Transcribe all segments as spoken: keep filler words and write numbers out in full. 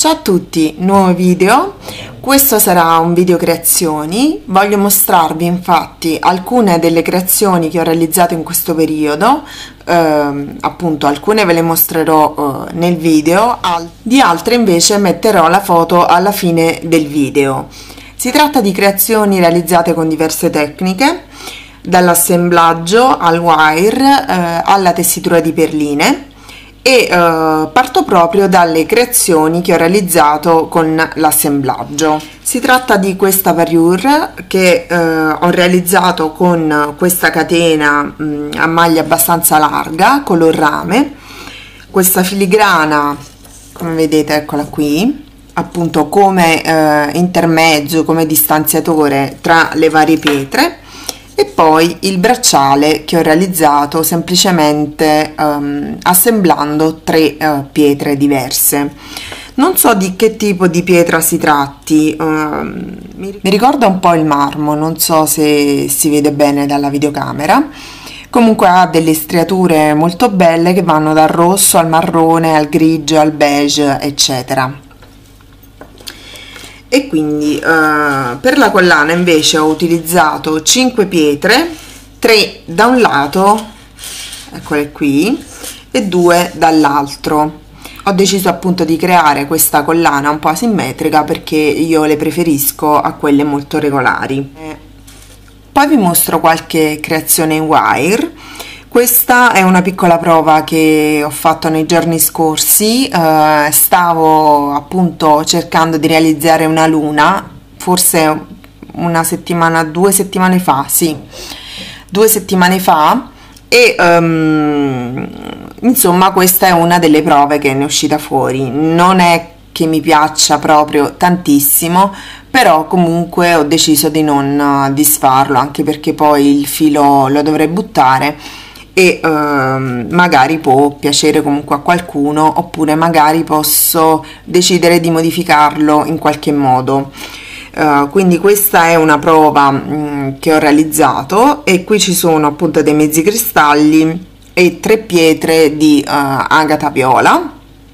Ciao a tutti, nuovo video. Questo sarà un video creazioni. Voglio mostrarvi infatti alcune delle creazioni che ho realizzato in questo periodo. Eh, appunto alcune ve le mostrerò eh, nel video, al di altre invece metterò la foto alla fine del video. Si tratta di creazioni realizzate con diverse tecniche, dall'assemblaggio al wire eh, alla tessitura di perline. E uh, parto proprio dalle creazioni che ho realizzato con l'assemblaggio. Si tratta di questa parure che uh, ho realizzato con questa catena mh, a maglia abbastanza larga, color rame, questa filigrana, come vedete, eccola qui, appunto come uh, intermezzo, come distanziatore tra le varie pietre. E poi il bracciale che ho realizzato semplicemente um, assemblando tre uh, pietre diverse. Non so di che tipo di pietra si tratti, uh, mi ricorda un po' il marmo, non so se si vede bene dalla videocamera. Comunque ha delle striature molto belle che vanno dal rosso al marrone, al grigio, al beige, eccetera. E quindi uh, per la collana invece ho utilizzato cinque pietre, tre da un lato, eccole qui, e due dall'altro. Ho deciso appunto di creare questa collana un po' asimmetrica perché io le preferisco a quelle molto regolari. Poi vi mostro qualche creazione in wire. Questa è una piccola prova che ho fatto nei giorni scorsi. Eh, stavo appunto cercando di realizzare una luna, forse una settimana, due settimane fa, sì, due settimane fa, e um, insomma questa è una delle prove che ne è uscita fuori. Non è che mi piaccia proprio tantissimo, però comunque ho deciso di non disfarlo, anche perché poi il filo lo dovrei buttare e uh, magari può piacere comunque a qualcuno, oppure magari posso decidere di modificarlo in qualche modo. Uh, quindi questa è una prova mh, che ho realizzato, e qui ci sono appunto dei mezzi cristalli e tre pietre di uh, agata viola,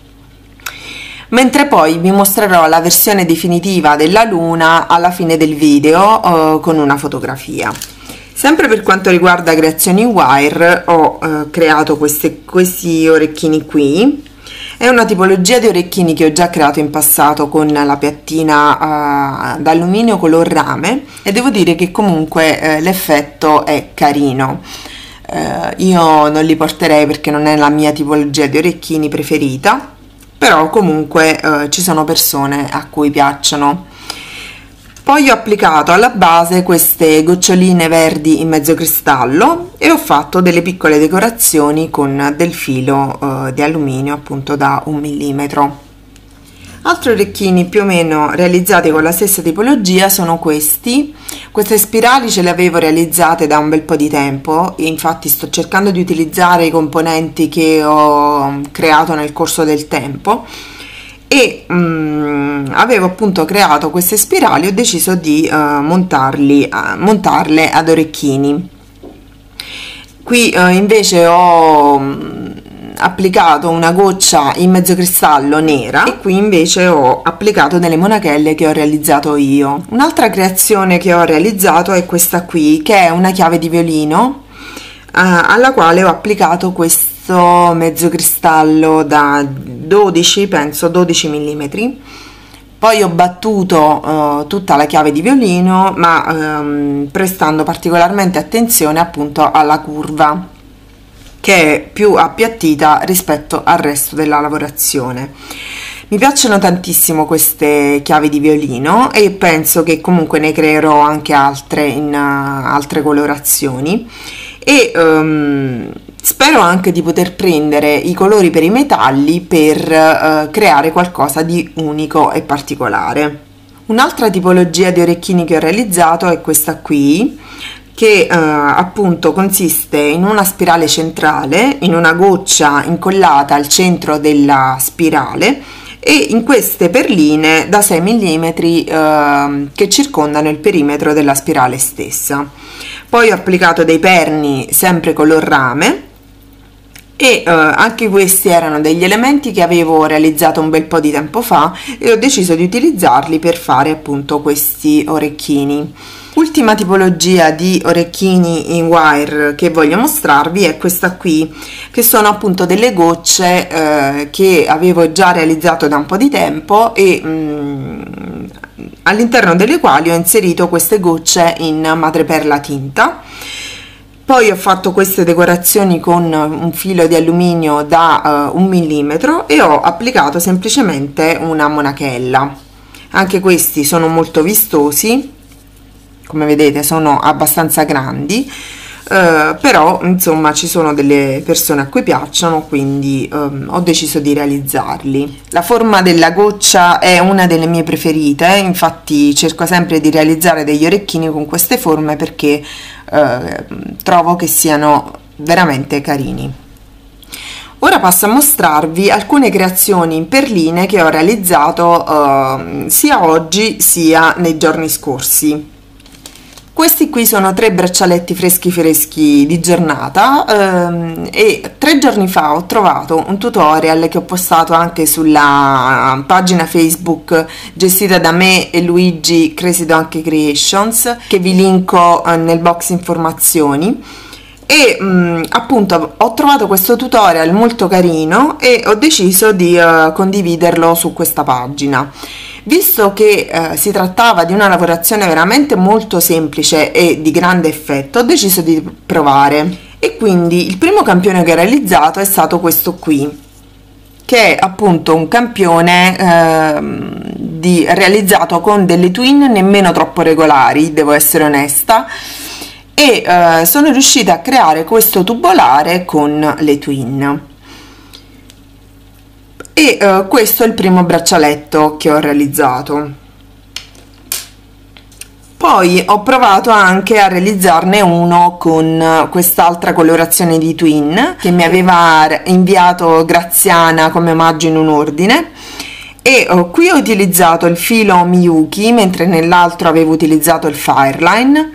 mentre poi vi mostrerò la versione definitiva della luna alla fine del video uh, con una fotografia. Sempre per quanto riguarda creazioni wire, ho eh, creato queste, questi orecchini qui. È una tipologia di orecchini che ho già creato in passato con la piattina eh, d'alluminio color rame, e devo dire che comunque eh, l'effetto è carino. Eh, io non li porterei perché non è la mia tipologia di orecchini preferita, però comunque eh, ci sono persone a cui piacciono. Poi ho applicato alla base queste goccioline verdi in mezzo cristallo e ho fatto delle piccole decorazioni con del filo eh, di alluminio, appunto da un millimetro. Altri orecchini più o meno realizzati con la stessa tipologia sono questi. Queste spirali ce le avevo realizzate da un bel po' di tempo, e infatti sto cercando di utilizzare i componenti che ho creato nel corso del tempo. E um, avevo appunto creato queste spirali, ho deciso di uh, montarli, uh, montarle ad orecchini. Qui uh, invece ho um, applicato una goccia in mezzo cristallo nera, e qui invece ho applicato delle monachelle che ho realizzato io. Un'altra creazione che ho realizzato è questa qui, che è una chiave di violino uh, alla quale ho applicato questo mezzo cristallo da dodici, penso dodici millimetri. Poi ho battuto uh, tutta la chiave di violino, ma um, prestando particolarmente attenzione appunto alla curva, che è più appiattita rispetto al resto della lavorazione. Mi piacciono tantissimo queste chiavi di violino e penso che comunque ne creerò anche altre in uh, altre colorazioni, e um, spero anche di poter prendere i colori per i metalli per uh, creare qualcosa di unico e particolare. Un'altra tipologia di orecchini che ho realizzato è questa qui, che uh, appunto consiste in una spirale centrale, in una goccia incollata al centro della spirale, e in queste perline da sei millimetri uh, che circondano il perimetro della spirale stessa. Poi ho applicato dei perni sempre color rame, e uh, anche questi erano degli elementi che avevo realizzato un bel po' di tempo fa e ho deciso di utilizzarli per fare appunto questi orecchini. Ultima tipologia di orecchini in wire che voglio mostrarvi è questa qui, che sono appunto delle gocce eh, che avevo già realizzato da un po' di tempo e mm, all'interno delle quali ho inserito queste gocce in madreperla tinta. Poi ho fatto queste decorazioni con un filo di alluminio da uh, un millimetro e ho applicato semplicemente una monachella. Anche questi sono molto vistosi, come vedete sono abbastanza grandi, eh, però insomma ci sono delle persone a cui piacciono, quindi ehm, ho deciso di realizzarli. La forma della goccia è una delle mie preferite, infatti cerco sempre di realizzare degli orecchini con queste forme perché eh, trovo che siano veramente carini. Ora passo a mostrarvi alcune creazioni in perline che ho realizzato eh, sia oggi sia nei giorni scorsi. Questi qui sono tre braccialetti freschi freschi di giornata ehm, e tre giorni fa ho trovato un tutorial che ho postato anche sulla pagina Facebook gestita da me e Luigi Crazy Donkey Creations, che vi linko eh, nel box informazioni. E mh, appunto ho trovato questo tutorial molto carino e ho deciso di uh, condividerlo su questa pagina. Visto che eh, si trattava di una lavorazione veramente molto semplice e di grande effetto, ho deciso di provare e quindi il primo campione che ho realizzato è stato questo qui, che è appunto un campione eh, di, realizzato con delle twin nemmeno troppo regolari, devo essere onesta, e eh, sono riuscita a creare questo tubolare con le twin. E uh, questo è il primo braccialetto che ho realizzato. Poi ho provato anche a realizzarne uno con quest'altra colorazione di twin che mi aveva inviato Graziana come omaggio in un ordine, e uh, qui ho utilizzato il filo Miyuki mentre nell'altro avevo utilizzato il Fireline.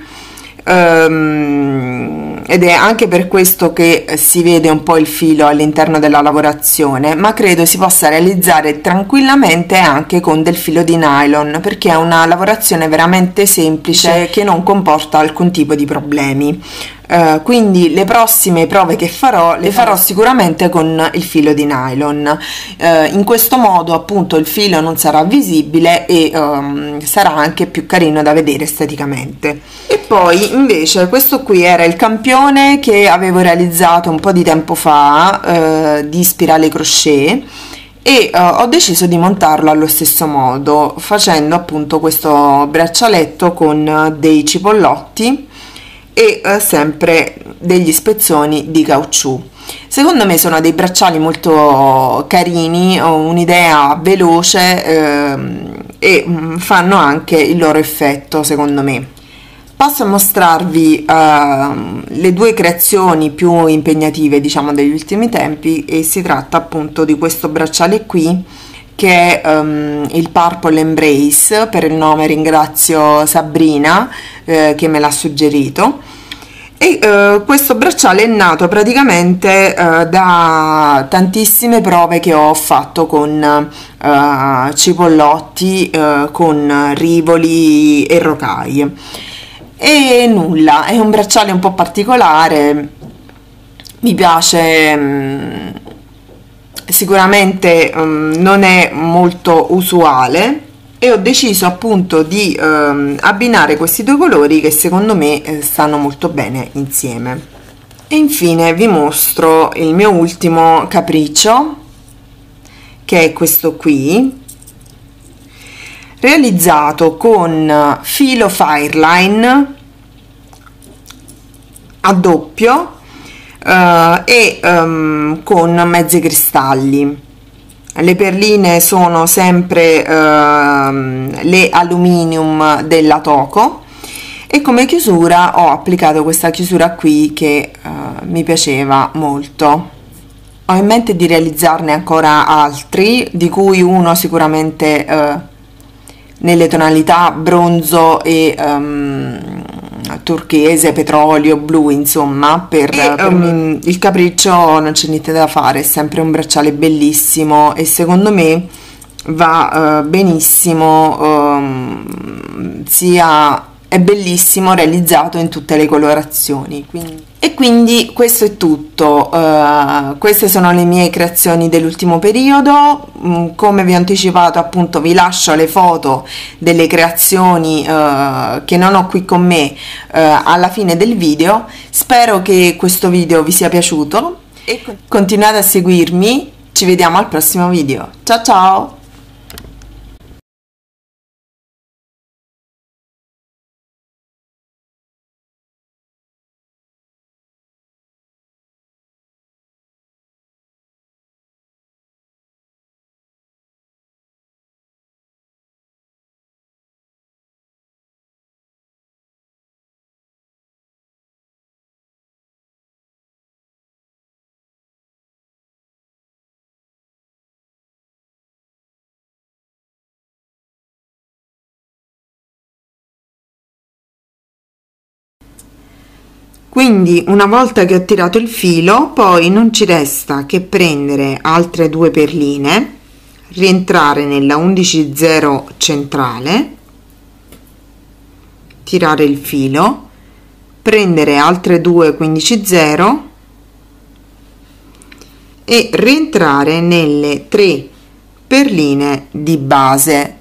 Um, ed è anche per questo che si vede un po' il filo all'interno della lavorazione, ma credo si possa realizzare tranquillamente anche con del filo di nylon, perché è una lavorazione veramente semplice che non comporta alcun tipo di problemi. Uh, quindi le prossime prove che farò le farò sicuramente con il filo di nylon. Uh, in questo modo appunto il filo non sarà visibile e um, sarà anche più carino da vedere esteticamente. E poi invece questo qui era il campione che avevo realizzato un po' di tempo fa uh, di spirale crochet, e uh, ho deciso di montarlo allo stesso modo facendo appunto questo braccialetto con dei cipollotti e eh, sempre degli spezzoni di caucciù. Secondo me sono dei bracciali molto carini, ho un'idea veloce ehm, e mh, fanno anche il loro effetto secondo me. Passo a mostrarvi uh, le due creazioni più impegnative diciamo degli ultimi tempi, e si tratta appunto di questo bracciale qui che è um, il Purple Embrace. Per il nome ringrazio Sabrina eh, che me l'ha suggerito, e eh, questo bracciale è nato praticamente eh, da tantissime prove che ho fatto con eh, cipollotti, eh, con rivoli e rocaie, e nulla, è un bracciale un po' particolare, mi piace. Mh, sicuramente um, non è molto usuale, e ho deciso appunto di um, abbinare questi due colori che secondo me eh, stanno molto bene insieme. E infine vi mostro il mio ultimo capriccio, che è questo qui, realizzato con filo Fireline a doppio Uh, e um, con mezzi cristalli. Le perline sono sempre uh, le aluminium della Toco, e come chiusura ho applicato questa chiusura qui che uh, mi piaceva molto. Ho in mente di realizzarne ancora altri, di cui uno sicuramente uh, nelle tonalità bronzo e um, turchese, petrolio, blu, insomma, per, e, per um, il capriccio non c'è niente da fare, è sempre un bracciale bellissimo e secondo me va uh, benissimo, um, sia è bellissimo realizzato in tutte le colorazioni. Quindi. E quindi questo è tutto, uh, queste sono le mie creazioni dell'ultimo periodo. Mm, come vi ho anticipato, appunto, vi lascio le foto delle creazioni uh, che non ho qui con me uh, alla fine del video. Spero che questo video vi sia piaciuto e continuate a seguirmi, ci vediamo al prossimo video, ciao ciao! Quindi una volta che ho tirato il filo, poi non ci resta che prendere altre due perline, rientrare nella undici zero centrale, tirare il filo, prendere altre due quindici zero e rientrare nelle tre perline di base